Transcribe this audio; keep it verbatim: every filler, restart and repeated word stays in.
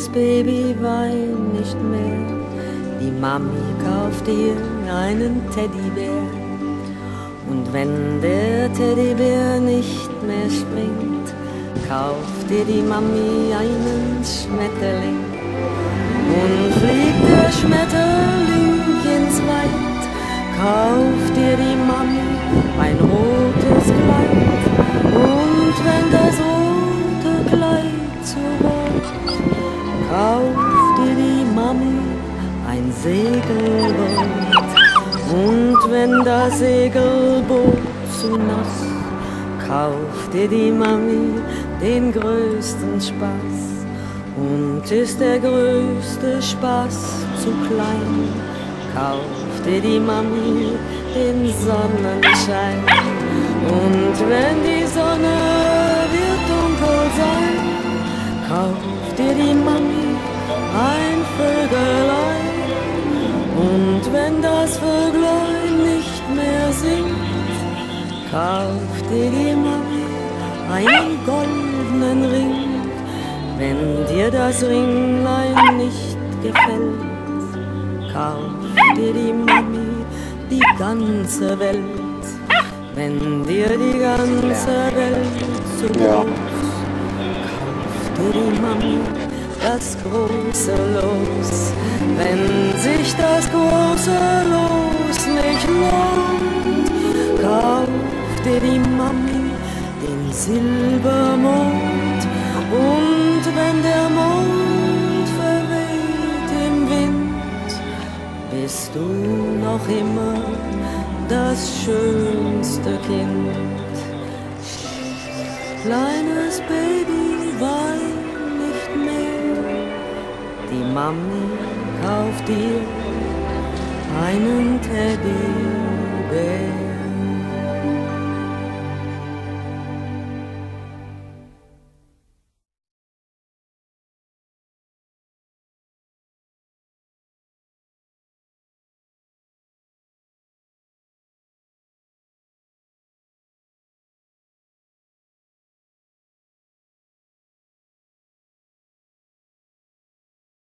Kleines Baby, wein nicht mehr, die Mami kauft dir einen Teddybär. Und wenn der Teddybär nicht mehr springt, kauft dir die Mami einen Schmetterling. Und fliegt der Schmetterling ins Wald, kauft dir die Mami ein rotes Kleid. Und wenn das rote Kleid zu rot, kauft dir die Mami ein Segelboot. Und wenn das Segelboot zu nass, kauft dir die Mami den größten Spaß. Und ist der größte Spaß zu klein, kauft dir die Mami den Sonnenschein. Und wenn die Sonne wird dunkel sein, kauft dir die Mami ein Vögelein. Und wenn das Vöglein nicht mehr singt, kauft dir die Mami einen goldenen Ring. Wenn dir das Ringlein nicht gefällt, kauft dir die Mami die ganze Welt. Wenn dir die ganze Welt zu groß, kauft dir die Mami das große Los. Wenn sich das große Los nicht lohnt, kauft dir die Mami den Silbermond. Und wenn der Mond verweht im Wind, bist du noch immer das schönste Kind. Kleines Baby, wein nicht mehr, die Mami kauft dir einen Teddy.